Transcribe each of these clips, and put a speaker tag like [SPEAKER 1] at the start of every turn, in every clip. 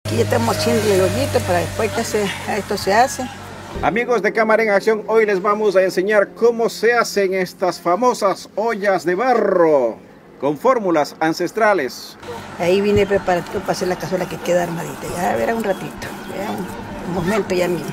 [SPEAKER 1] Aquí ya estamos haciendo el hoyito para después que esto se hace.
[SPEAKER 2] Amigos de Cámara en Acción, hoy les vamos a enseñar cómo se hacen estas famosas ollas de barro con fórmulas ancestrales.
[SPEAKER 1] Ahí vine preparando para hacer la cazuela que queda armadita. Ya verá un ratito, ya un momento ya mismo.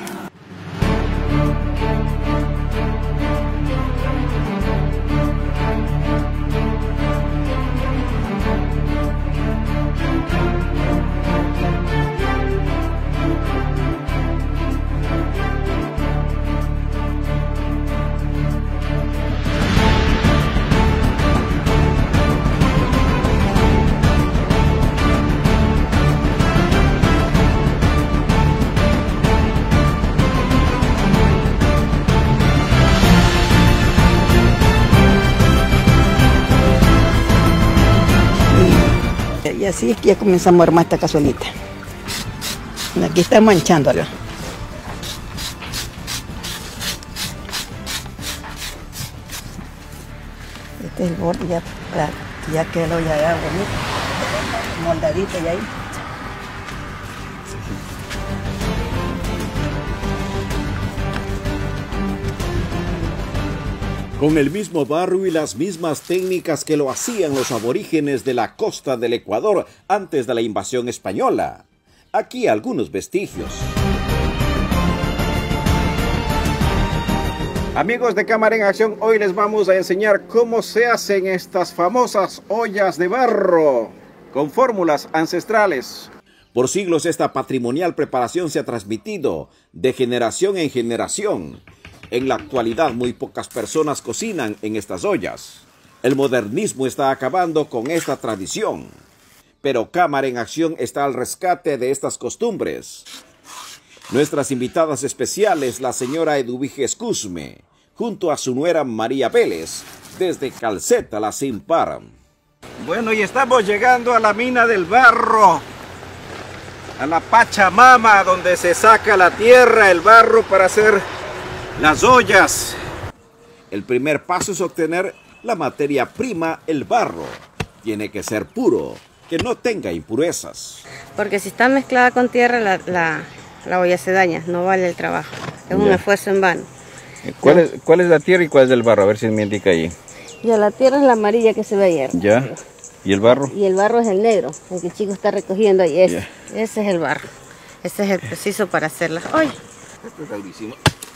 [SPEAKER 1] Y así es que ya comenzamos a armar esta cazuelita. Aquí estamos manchándolo. Este es el borde ya para que ya quede la olla ya bonita, moldadita ya ahí.
[SPEAKER 2] Con el mismo barro y las mismas técnicas que lo hacían los aborígenes de la costa del Ecuador antes de la invasión española. Aquí algunos vestigios. Amigos de Cámara en Acción, hoy les vamos a enseñar cómo se hacen estas famosas ollas de barro con fórmulas ancestrales. Por siglos esta patrimonial preparación se ha transmitido de generación en generación. En la actualidad muy pocas personas cocinan en estas ollas. El modernismo está acabando con esta tradición. Pero Cámara en Acción está al rescate de estas costumbres. Nuestras invitadas especiales, la señora Eduviges Cusme, junto a su nuera María Vélez, desde Calceta, la Sin Par. Bueno, y estamos llegando a la mina del barro, a la Pachamama, donde se saca la tierra, el barro para hacer las ollas. El primer paso es obtener la materia prima, el barro. Tiene que ser puro, que no tenga impurezas.
[SPEAKER 3] Porque si está mezclada con tierra, la olla se daña, no vale el trabajo. Es un esfuerzo en vano.
[SPEAKER 4] ¿Cuál es la tierra y cuál es el barro? A ver si me indica ahí.
[SPEAKER 3] Ya, la tierra es la amarilla que se ve ayer.
[SPEAKER 4] Ya. ¿Y el barro?
[SPEAKER 3] Y el barro es el negro, el que el chico está recogiendo ahí. Ese es el barro. Ese es el preciso para hacer las ollas.
[SPEAKER 2] Esto es durísimo.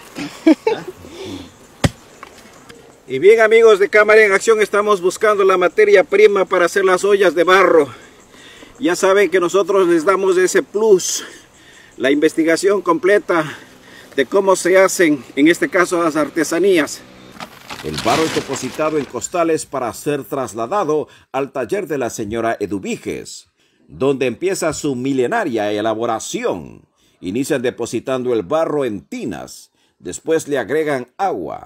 [SPEAKER 2] Y bien, amigos de Cámara en Acción, estamos buscando la materia prima para hacer las ollas de barro. Ya saben que nosotros les damos ese plus, la investigación completa de cómo se hacen, en este caso, las artesanías. El barro es depositado en costales para ser trasladado al taller de la señora Eduviges, donde empieza su milenaria elaboración. Inician depositando el barro en tinas. Después le agregan agua.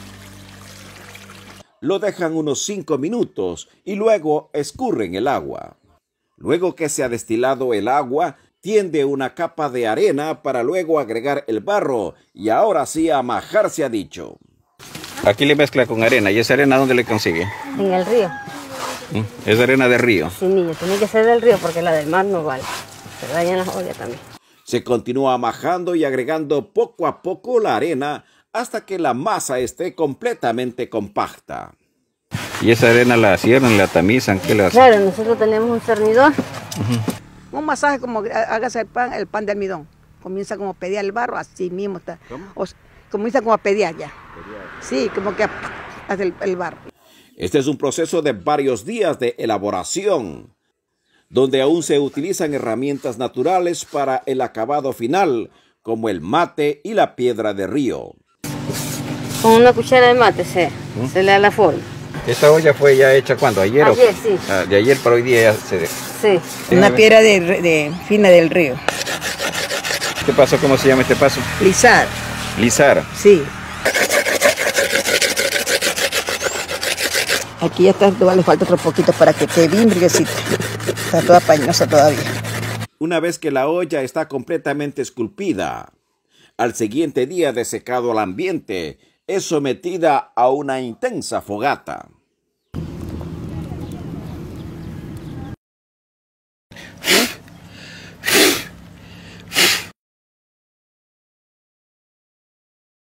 [SPEAKER 2] Lo dejan unos 5 minutos y luego escurren el agua. Luego que se ha destilado el agua, tiende una capa de arena para luego agregar el barro y ahora sí a majar se ha dicho.
[SPEAKER 4] Aquí le mezcla con arena. ¿Y esa arena dónde le consigue?
[SPEAKER 3] En el río.
[SPEAKER 4] ¿Es arena de río?
[SPEAKER 3] Sí, niño, tiene que ser del río porque la del mar no vale. Se dañan las ollas también.
[SPEAKER 2] Se continúa majando y agregando poco a poco la arena hasta que la masa esté completamente compacta.
[SPEAKER 4] ¿Y esa arena la cierran, la tamizan? ¿Qué le hacen?
[SPEAKER 3] Claro, nosotros tenemos un cernidor.
[SPEAKER 1] Un masaje como hágase el pan de almidón. Comienza como a pediar el barro, así mismo está. Comienza como a pediar ya. Sí, como que hace el barro.
[SPEAKER 2] Este es un proceso de varios días de elaboración, donde aún se utilizan herramientas naturales para el acabado final, como el mate y la piedra de río.
[SPEAKER 3] Con una cuchara de mate se le da la forma.
[SPEAKER 4] ¿Esta olla fue ya hecha cuándo? ¿Ayer?
[SPEAKER 3] Ayer, sí.
[SPEAKER 4] De ayer para hoy día ya se...
[SPEAKER 3] Sí.
[SPEAKER 1] Una piedra fina del río.
[SPEAKER 4] ¿Este paso cómo se llama este paso?
[SPEAKER 1] Lisar.
[SPEAKER 4] Lisar.
[SPEAKER 1] Sí. Aquí ya está, le falta otro poquito para que quede bien brillosita. Está toda pañosa todavía.
[SPEAKER 2] Una vez que la olla está completamente esculpida, al siguiente día de secado al ambiente, es sometida a una intensa fogata.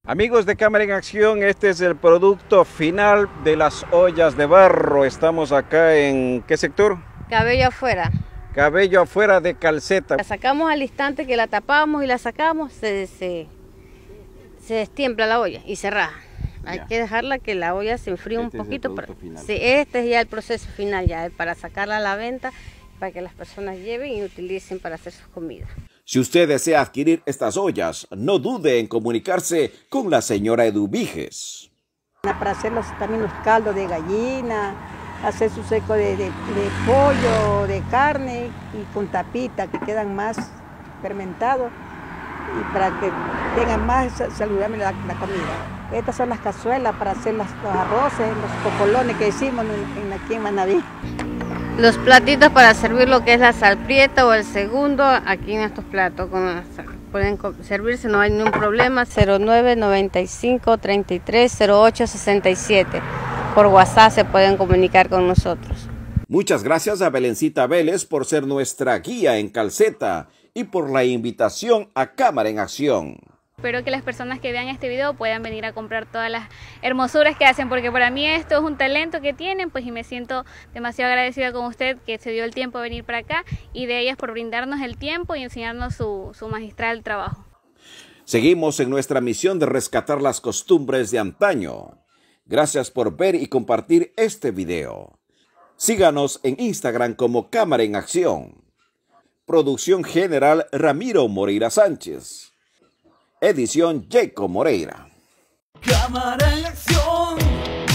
[SPEAKER 2] Amigos de Cámara en Acción, este es el producto final de las ollas de barro. Estamos acá en ¿qué sector?
[SPEAKER 3] Cabello afuera.
[SPEAKER 2] Cabello afuera de Calceta.
[SPEAKER 3] La sacamos al instante que la tapamos y la sacamos, se destiempla la olla y se raja. Hay que dejarla que la olla se enfríe un poquito. Sí, este es ya el proceso final, ya para sacarla a la venta, para que las personas lleven y utilicen para hacer sus comidas.
[SPEAKER 2] Si usted desea adquirir estas ollas, no dude en comunicarse con la señora Eduviges.
[SPEAKER 1] Para hacer también los caldos de gallina, hacer su seco de pollo, de carne y con tapita, que quedan más fermentados y para que tengan más saludable la comida. Estas son las cazuelas para hacer los arroces, los cocolones que hicimos aquí en Manaví.
[SPEAKER 3] Los platitos para servir lo que es la salprieta o el segundo, aquí en estos platos. Pueden servirse, no hay ningún problema. 0995-330867. Por WhatsApp se pueden comunicar con nosotros.
[SPEAKER 2] Muchas gracias a Belencita Vélez por ser nuestra guía en Calceta y por la invitación a Cámara en Acción.
[SPEAKER 5] Espero que las personas que vean este video puedan venir a comprar todas las hermosuras que hacen, porque para mí esto es un talento que tienen, pues, y me siento demasiado agradecida con usted que se dio el tiempo de venir para acá y de ellas por brindarnos el tiempo y enseñarnos su magistral trabajo.
[SPEAKER 2] Seguimos en nuestra misión de rescatar las costumbres de antaño. Gracias por ver y compartir este video. Síganos en Instagram como Cámara en Acción. Producción general Ramiro Moreira Sánchez. Edición Jacob Moreira.
[SPEAKER 6] Cámara en Acción.